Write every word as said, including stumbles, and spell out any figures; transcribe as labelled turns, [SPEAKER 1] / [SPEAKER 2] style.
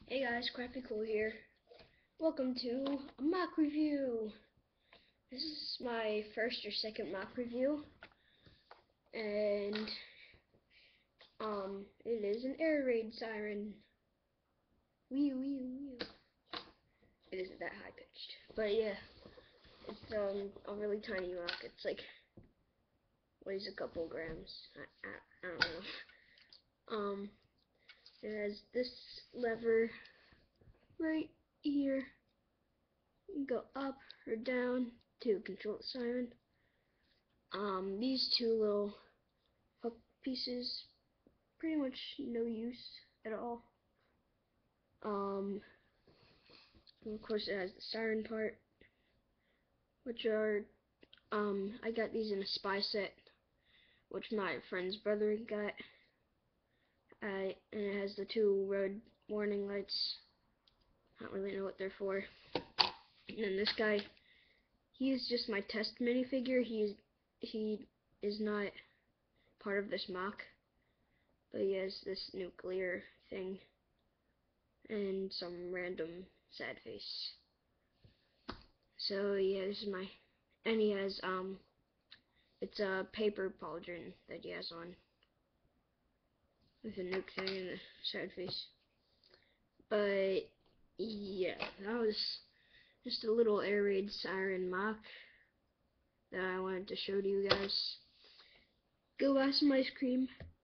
[SPEAKER 1] Hey guys, Crappy Cool here. Welcome to a mock review. This is my first or second mock review, and um, it is an air raid siren. Wee wee wee. It isn't that high pitched, but yeah, it's um a really tiny rock. It's like weighs a couple grams. I, I, I don't know. Um, it has this lever right here. You can go up or down to control the siren. Um, these two little hook pieces, pretty much no use at all. Um, and of course it has the siren part, which are, um, I got these in a spy set, which my friend's brother got. Uh, and it has the two road warning lights. I don't really know what they're for. And then this guy, he is just my test minifigure. He's he is not part of this mock, but he has this nuclear thing and some random sad face. So yeah, this is my, and he has um, it's a paper pauldron that he has on with a nuke thing and a sad face. But yeah, that was just a little air raid siren mock that I wanted to show to you guys. Go buy some ice cream.